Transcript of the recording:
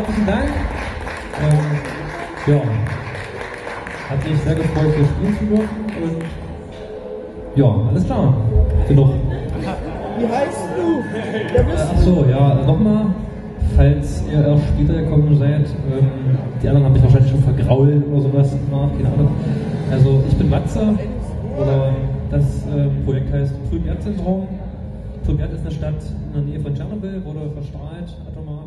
herzlichen Dank. Ja, hat mich sehr gefreut, hier spielen zu dürfen. Und ja, alles klar. Genug. Wie heißt du? Achso, ja, nochmal, falls ihr erst später gekommen seid, die anderen haben mich wahrscheinlich schon vergrault oder sowas, keine Ahnung. Also, ich bin Matze, oder das Projekt heißt Pripyat-Syndrom. Pripyat ist eine Stadt in der Nähe von Tschernobyl, wurde verstrahlt, atomar.